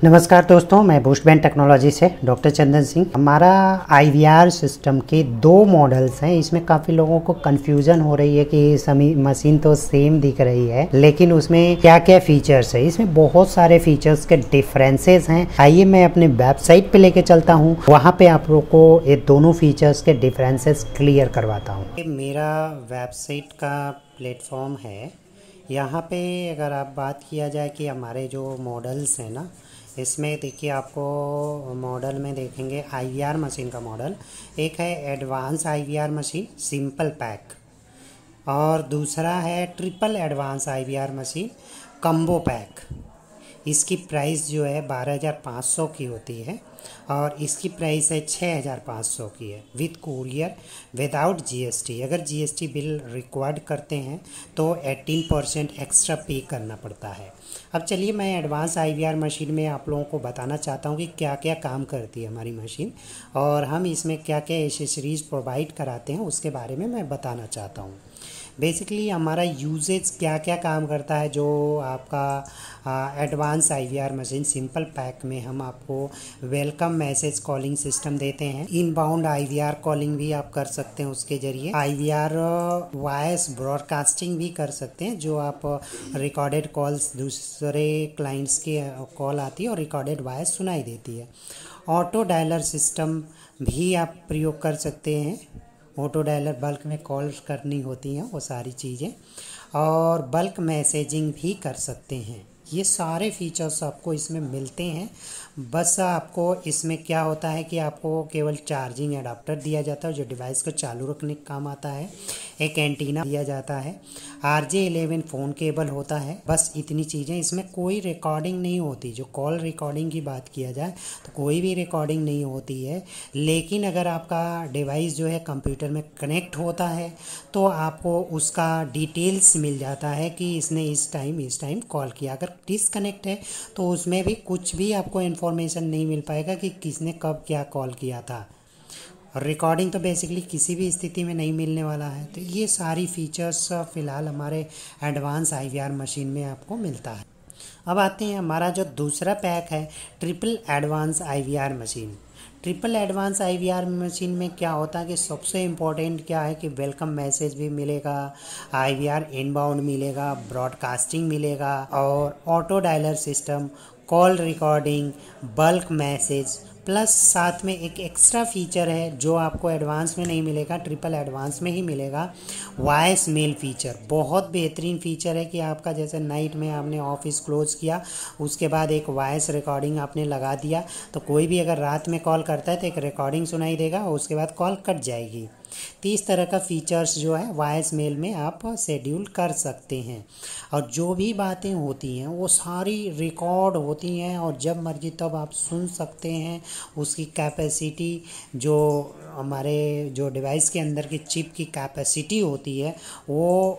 नमस्कार दोस्तों, मैं बूस्टबैंड टेक्नोलॉजी से डॉक्टर चंदन सिंह। हमारा IVR सिस्टम के 2 मॉडल्स हैं। इसमें काफ़ी लोगों को कंफ्यूजन हो रही है कि सभी मशीन तो सेम दिख रही है, लेकिन उसमें क्या क्या फीचर्स है। इसमें बहुत सारे फीचर्स के डिफरेंसेस हैं। आइए मैं अपने वेबसाइट पे लेके चलता हूँ, वहाँ पे आप लोग को ये दोनों फीचर्स के डिफरेंसेस क्लियर करवाता हूँ। ये मेरा वेबसाइट का प्लेटफॉर्म है। यहाँ पे अगर आप बात किया जाए कि हमारे जो मॉडल्स हैं ना, इसमें देखिए आपको मॉडल में देखेंगे IVR मशीन का मॉडल। एक है advance IVR machine simple pack, और दूसरा है triple advance IVR machine combo pack. इसकी प्राइस जो है 12,500 की होती है और इसकी प्राइस है 6,500 की है विद कुरियर विदाउट GST। अगर GST बिल रिक्वायर्ड करते हैं तो 18% एक्स्ट्रा पे करना पड़ता है। अब चलिए मैं एडवांस IVR मशीन में आप लोगों को बताना चाहता हूँ कि क्या क्या काम करती है हमारी मशीन, और हम इसमें क्या क्या एसेसरीज़ प्रोवाइड कराते हैं उसके बारे में मैं बताना चाहता हूँ। बेसिकली हमारा यूजेज क्या क्या काम करता है। जो आपका advance IVR machine simple pack में हम आपको वेलकम मैसेज कॉलिंग सिस्टम देते हैं। इनबाउंड IVR कॉलिंग भी आप कर सकते हैं उसके ज़रिए। IVR वॉइस ब्रॉडकास्टिंग भी कर सकते हैं, जो आप रिकॉर्डेड कॉल्स दूसरे क्लाइंट्स की कॉल आती है और रिकॉर्डेड वॉइस सुनाई देती है। ऑटो डायलर सिस्टम भी आप प्रयोग कर सकते हैं। ऑटो डायलर बल्क में कॉल्स करनी होती हैं वो सारी चीज़ें, और बल्क मैसेजिंग भी कर सकते हैं। ये सारे फीचर्स आपको इसमें मिलते हैं। बस आपको इसमें क्या होता है कि आपको केवल चार्जिंग एडाप्टर दिया जाता है जो डिवाइस को चालू रखने का काम आता है। एक एंटीना दिया जाता है, RJ11 फ़ोन केबल होता है। बस इतनी चीज़ें। इसमें कोई रिकॉर्डिंग नहीं होती। जो कॉल रिकॉर्डिंग की बात किया जाए तो कोई भी रिकॉर्डिंग नहीं होती है, लेकिन अगर आपका डिवाइस जो है कंप्यूटर में कनेक्ट होता है तो आपको उसका डिटेल्स मिल जाता है कि इसने इस टाइम कॉल किया। अगर डिसकनेक्ट है तो उसमें भी कुछ भी आपको इन्फॉर्मेशन नहीं मिल पाएगा कि किसने कब क्या कॉल किया था। रिकॉर्डिंग तो बेसिकली किसी भी स्थिति में नहीं मिलने वाला है। तो ये सारी फीचर्स फ़िलहाल हमारे एडवांस IVR मशीन में आपको मिलता है। अब आते हैं हमारा जो दूसरा पैक है triple advance IVR machine. Triple advance IVR machine में क्या होता है कि सबसे इम्पोर्टेंट क्या है कि वेलकम मैसेज भी मिलेगा, IVR इनबाउंड मिलेगा, ब्रॉडकास्टिंग मिलेगा, और auto dialer system, call recording, bulk message, plus साथ में एक एक्स्ट्रा फीचर है जो आपको एडवांस में नहीं मिलेगा, ट्रिपल एडवांस में ही मिलेगा, वॉइस मेल फीचर। बहुत बेहतरीन फीचर है कि आपका जैसे नाइट में आपने ऑफिस क्लोज़ किया, उसके बाद एक वॉइस रिकॉर्डिंग आपने लगा दिया, तो कोई भी अगर रात में कॉल करता है तो एक रिकॉर्डिंग सुनाई देगा और उसके बाद कॉल कट जाएगी। तो इस तरह का फीचर्स जो है वॉइस मेल में आप शेड्यूल कर सकते हैं, और जो भी बातें होती हैं वो सारी रिकॉर्ड होती हैं और जब मर्जी तब आप सुन सकते हैं। उसकी कैपेसिटी जो हमारे जो डिवाइस के अंदर की चिप की कैपेसिटी होती है वो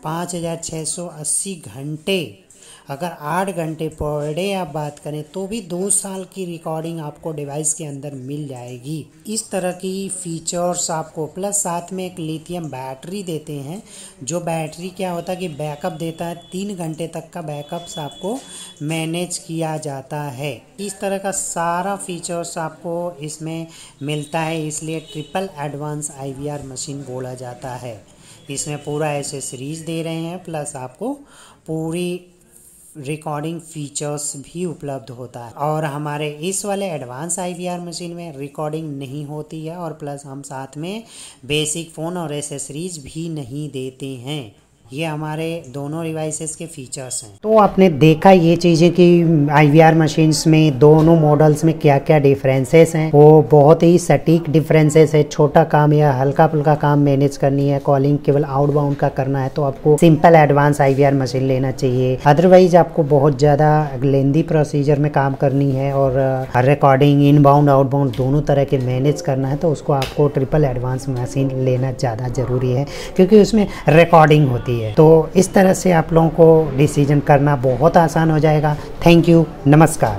5,680 घंटे। अगर 8 घंटे पर डे आप बात करें तो भी 2 साल की रिकॉर्डिंग आपको डिवाइस के अंदर मिल जाएगी। इस तरह की फीचर्स आपको, प्लस साथ में एक लिथियम बैटरी देते हैं। जो बैटरी क्या होता है कि बैकअप देता है, 3 घंटे तक का बैकअप्स आपको मैनेज किया जाता है। इस तरह का सारा फीचर्स आपको इसमें मिलता है, इसलिए ट्रिपल एडवांस IVR मशीन बोला जाता है। इसमें पूरा एसेसरीज दे रहे हैं, प्लस आपको पूरी रिकॉर्डिंग फीचर्स भी उपलब्ध होता है। और हमारे इस वाले एडवांस IVR मशीन में रिकॉर्डिंग नहीं होती है, और प्लस हम साथ में बेसिक फ़ोन और एसेसरीज भी नहीं देते हैं। ये हमारे दोनों डिवाइसेस के फीचर्स हैं। तो आपने देखा ये चीज़ें कि IVR मशीन्स में दोनों मॉडल्स में क्या क्या डिफरेंसेस हैं। वो बहुत ही सटीक डिफरेंसेस है। छोटा काम या हल्का फुल्का काम मैनेज करनी है, कॉलिंग केवल आउटबाउंड का करना है, तो आपको सिंपल एडवांस IVR मशीन लेना चाहिए। अदरवाइज आपको बहुत ज़्यादा लेंदी प्रोसीजर में काम करनी है और रिकॉर्डिंग इनबाउंड आउटबाउंड दोनों तरह के मैनेज करना है, तो उसको आपको ट्रिपल एडवांस मशीन लेना ज़्यादा ज़रूरी है, क्योंकि उसमें रिकॉर्डिंग होती है। तो इस तरह से आप लोगों को डिसीजन करना बहुत आसान हो जाएगा। थैंक यू, नमस्कार।